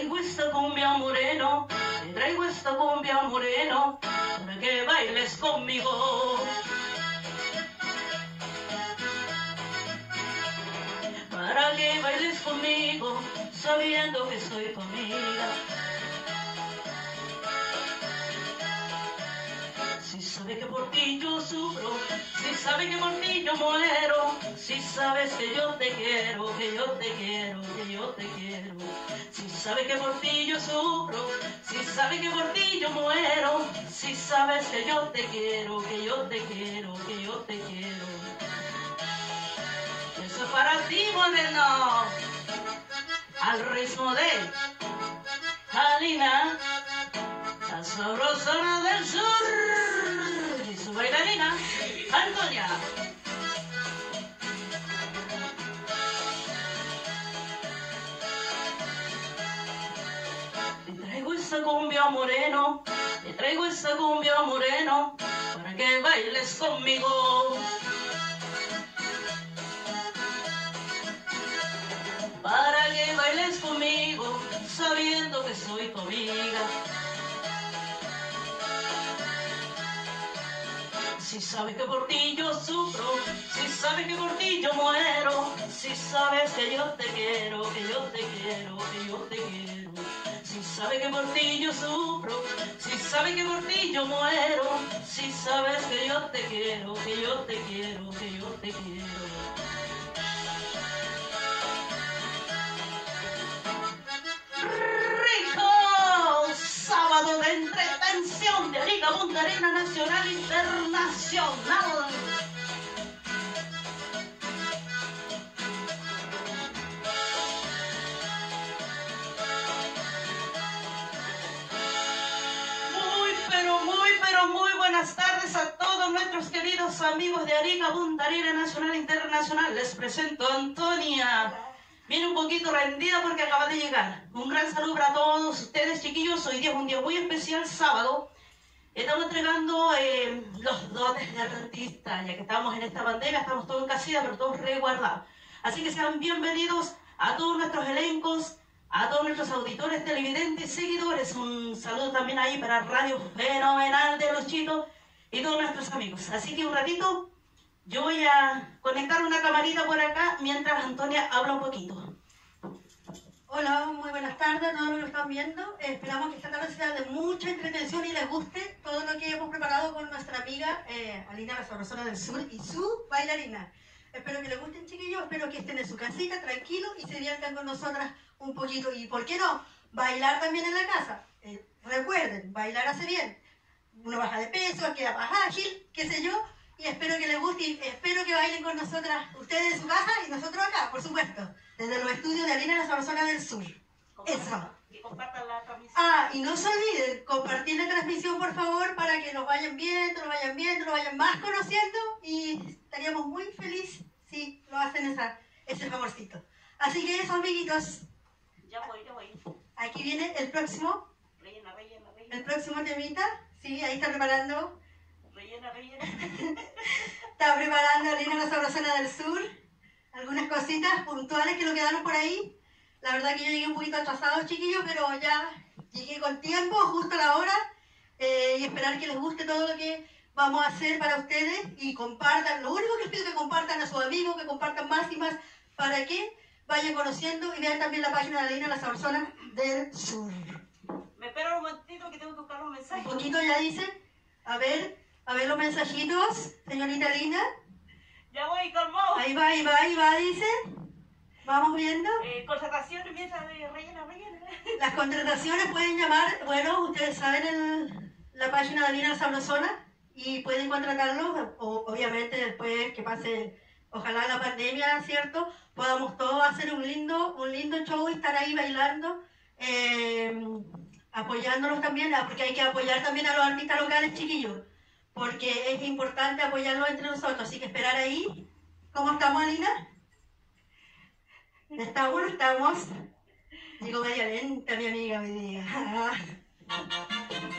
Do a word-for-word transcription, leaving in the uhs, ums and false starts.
traigo esta cumbia moreno, te traigo esta cumbia moreno, para que bailes conmigo. Para que bailes conmigo, sabiendo que soy tu amiga. Si sabes que por ti yo sufro, si sabes que por ti yo muero, si sabes que yo te quiero, que yo te quiero, que yo te quiero. Si sabes que por ti yo sufro, si sabes que por ti yo muero, si sabes que yo te quiero, que yo te quiero, que yo te quiero. Eso es para ti, moreno, al ritmo de Alina, la sabrosona del sur, y su bailarina, Antonia. Te traigo esa cumbia moreno, te traigo esa cumbia moreno, para que bailes conmigo. Para que bailes conmigo, sabiendo que soy tu amiga. Si sabes que por ti yo sufro, si sabes que por ti yo muero, si sabes que yo te quiero, que yo te quiero, que yo te quiero. Si sabes que por ti yo sufro, si sabes que por ti yo muero, si sabes que yo te quiero, que yo te quiero, que yo te quiero. Rico sábado de entretención de Arica Punta Arenas nacional e internacional. Muy pero muy pero muy buenas tardes a todos nuestros queridos amigos de Arica Punta Arenas nacional e internacional. Les presento a Antonia. Viene un poquito rendida porque acaba de llegar. Un gran saludo para todos ustedes, chiquillos. Hoy día es un día muy especial, sábado. Estamos entregando eh, los dotes de artista, ya que estamos en esta pandemia, estamos todos en casita, pero todos resguardados. Así que sean bienvenidos a todos nuestros elencos, a todos nuestros auditores, televidentes, seguidores. Un saludo también ahí para Radio Fenomenal de Los Chitos y todos nuestros amigos. Así que un ratito yo voy a conectar una camarita por acá mientras Antonia habla un poquito. Hola, muy buenas tardes a todos los que están viendo. Eh, esperamos que esta tarde sea de mucha entretención y les guste todo lo que hemos preparado con nuestra amiga eh, Alina, la sabrosona del sur, y su bailarina. Espero que les gusten, chiquillos, espero que estén en su casita, tranquilos, y se diviertan con nosotras un poquito. Y, ¿por qué no? Bailar también en la casa. Eh, recuerden, bailar hace bien. Uno baja de peso, queda más ágil, qué sé yo. Y espero que les guste y espero que bailen con nosotras, ustedes en su casa y nosotros acá, por supuesto, desde los estudios de Alina, la sabrosona del sur. Eso. Y compartan la transmisión. Ah, y no se olviden, compartir la transmisión, por favor, para que nos vayan viendo, nos vayan viendo, nos vayan más conociendo, y estaríamos muy felices si lo hacen esa, ese favorcito. Así que eso, amiguitos. Ya voy, ya voy. Aquí viene el próximo, Rellena, rellena, rellena. el próximo temita. Sí, ahí está preparando. Rellena, rellena. Está preparando Alina, la sabrosona del sur, algunas cositas puntuales que lo quedaron por ahí. La verdad que yo llegué un poquito atrasado, chiquillos, pero ya llegué con tiempo, justo a la hora, eh, y esperar que les guste todo lo que vamos a hacer para ustedes y compartan. Lo único que les pido es que compartan a sus amigos, que compartan más y más, para que vayan conociendo y vean también la página de Alina, la sabrosona del sur. Me espero un momentito que tengo que buscar un mensaje. Un poquito ya dice, a ver, a ver los mensajitos, señorita Alina. Ya voy, calmado. Ahí va, ahí va, ahí va, dice. Vamos viendo. Eh, concentración mientras de rellena, rellena. Las contrataciones pueden llamar, bueno, ustedes saben el, la página de Alina Sabrosona y pueden contratarlos, o, obviamente después que pase, ojalá la pandemia, ¿cierto? Podamos todos hacer un lindo, un lindo show y estar ahí bailando, eh, apoyándolos también, porque hay que apoyar también a los artistas locales, chiquillos, porque es importante apoyarlos entre nosotros, así que esperar ahí. ¿Cómo estamos, Alina? Estamos, estamos. Digo media lenta, mi amiga, me diga.